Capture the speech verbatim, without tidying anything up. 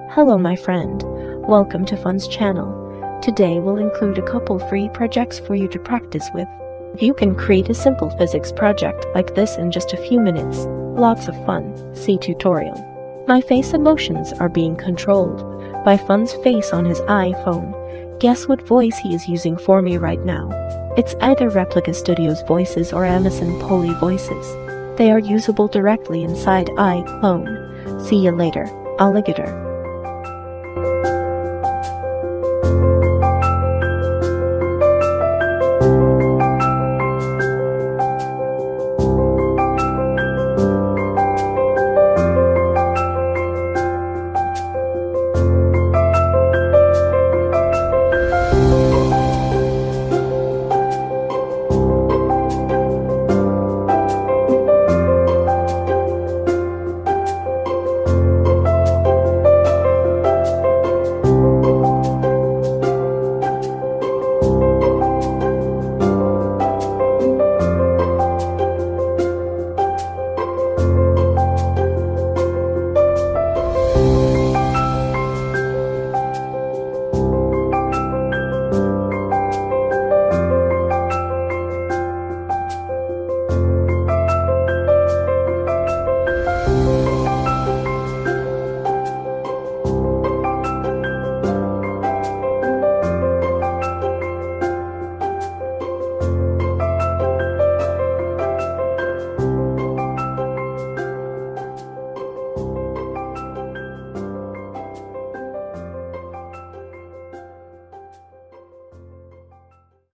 Hello my friend, welcome to Fun's channel. Today we'll include a couple free projects for you to practice with. You can create a simple physics project like this in just a few minutes. Lots of fun. See tutorial. My face emotions are being controlled by Fun's face on his iPhone. Guess what voice he is using for me right now? It's either Replica Studios voices or Amazon Poly voices. They are usable directly inside iClone. See you later, alligator.